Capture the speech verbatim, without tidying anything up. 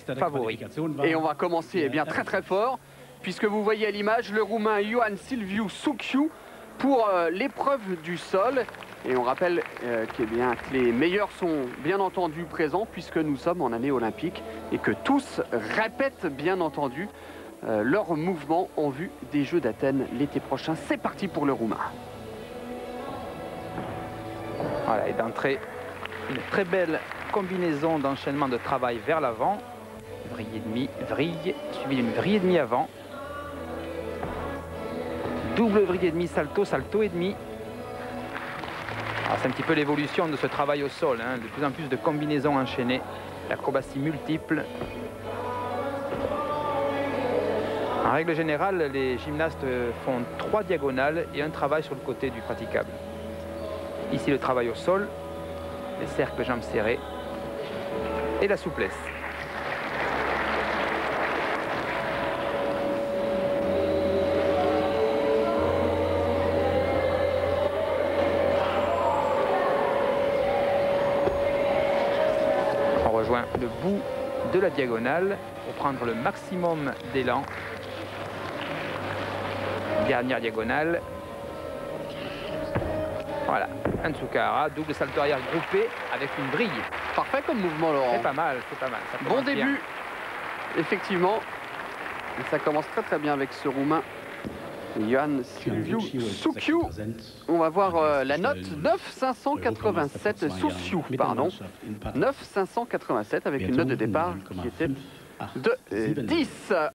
favori. Et on va commencer eh bien, très très fort, puisque vous voyez à l'image le Roumain Ioan Silviu Suciu pour euh, l'épreuve du sol. Et on rappelle euh, qu', eh bien, que les meilleurs sont bien entendu présents, puisque nous sommes en année olympique, et que tous répètent bien entendu euh, leurs mouvements en vue des Jeux d'Athènes l'été prochain. C'est parti pour le Roumain. Voilà, et d'entrée, une très belle combinaison d'enchaînement de travail vers l'avant. Vrille et demi, vrille, suivi d'une vrille et demi avant. Double vrille et demi, salto, salto et demi. C'est un petit peu l'évolution de ce travail au sol, hein. De plus en plus de combinaisons enchaînées, l'acrobatie multiple. En règle générale, les gymnastes font trois diagonales et un travail sur le côté du praticable. Ici, le travail au sol, les cercles jambes serrées et la souplesse. On rejoint le bout de la diagonale pour prendre le maximum d'élan. Dernière diagonale. Voilà, un Tsukahara, double salto arrière groupé avec une brille. Parfait comme mouvement, Laurent. C'est pas mal, c'est pas mal. Ça bon début, bien. Effectivement. Et ça commence très très bien avec ce Roumain, Ioan Silviu Suciu. On va voir euh, la note neuf cinq cent quatre-vingt-sept, Suciu, pardon. neuf cinq cent quatre-vingt-sept avec une note de départ qui était de dix.